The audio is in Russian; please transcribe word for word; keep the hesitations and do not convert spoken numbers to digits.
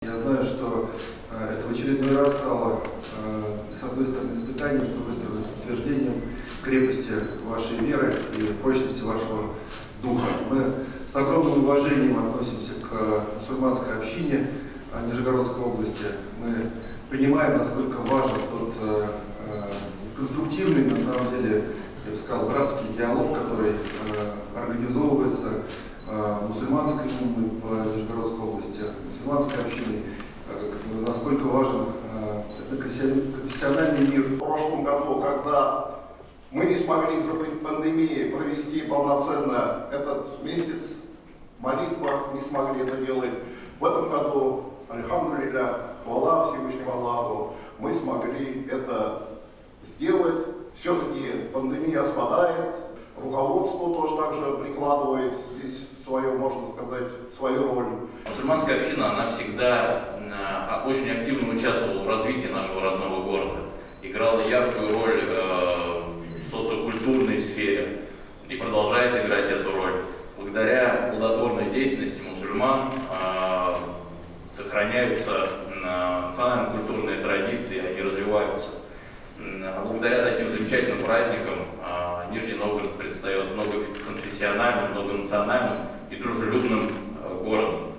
Я знаю, что э, это в очередной раз стало, э, с одной стороны, испытанием, с другой стороны, подтверждением крепости вашей веры и прочности вашего духа. Мы с огромным уважением относимся к мусульманской общине Нижегородской области. Мы понимаем, насколько важен тот э, конструктивный, на самом деле, я бы сказал, братский диалог, который э, организовывается э, мусульманской умой в Нижегородской области, мусульманской общиной, э, насколько важен э, конфессиональный мир. В прошлом году, когда мы не смогли из-за пандемии провести полноценно этот месяц, молитва не смогли это делать, в этом году, альхамдулилля, хвала Всевышнему Аллаху, мы смогли это сделать. Все-таки пандемия спадает, руководство тоже также прикладывает здесь свою, можно сказать, свою роль. Мусульманская община, она всегда э, очень активно участвовала в развитии нашего родного города, играла яркую роль э, в социокультурной сфере и продолжает играть эту роль. Благодаря плодотворной деятельности мусульман э, сохраняются национально-культурные традиции, они развиваются. Благодаря таким замечательным праздникам Нижний Новгород предстает многоконфессиональным, многонациональным и дружелюбным городом.